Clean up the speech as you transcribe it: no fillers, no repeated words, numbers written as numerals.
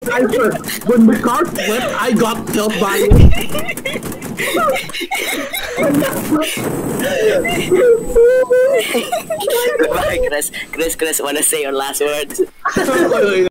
Cypher, when the car flipped, I got killed by it. Goodbye, Chris. Chris, wanna say your last words?